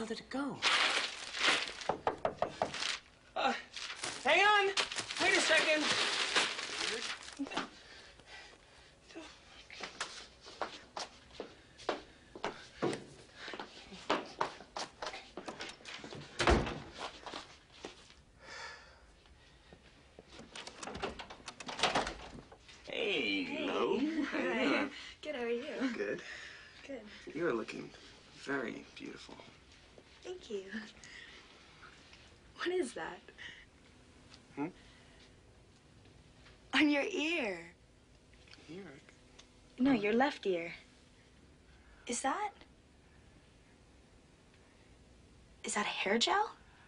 hell did it go? Hang on! Wait a second! Hey. Hello. Hi. Good, how are you? Good. Good. You're looking very beautiful. Thank you. What is that? Hmm? On your ear. Here. No, your left ear. Is that a hair gel?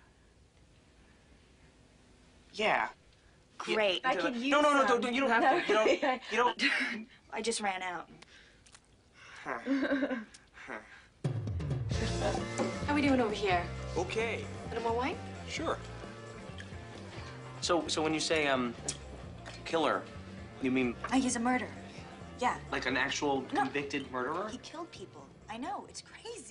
Yeah. Great. Yeah, I could use no, some. don't, you don't have to. You don't. I just ran out. Huh. How we doing over here? Okay. A little more wine? Sure. So when you say killer, you mean He's a murderer. Yeah. like an actual No. convicted murderer? He killed people. I know. It's crazy.